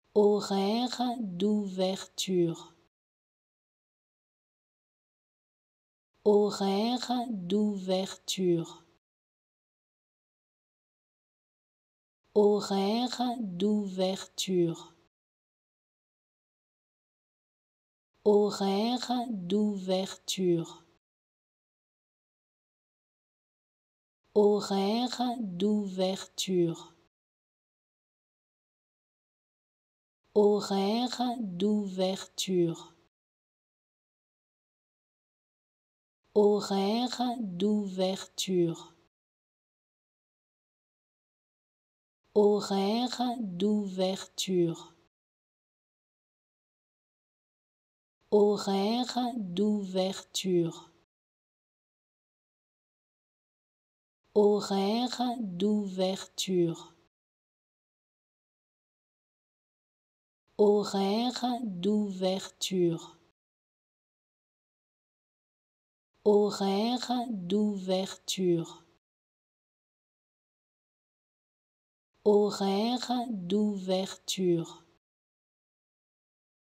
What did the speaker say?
Horaire d'ouverture. Horaire d'ouverture. Horaire d'ouverture. Horaire d'ouverture. Horaire d'ouverture. Horaire d'ouverture. Horaire d'ouverture. Horaire d'ouverture. Horaire d'ouverture. Horaire d'ouverture. Horaire d'ouverture. Horaire d'ouverture. Horaire d'ouverture.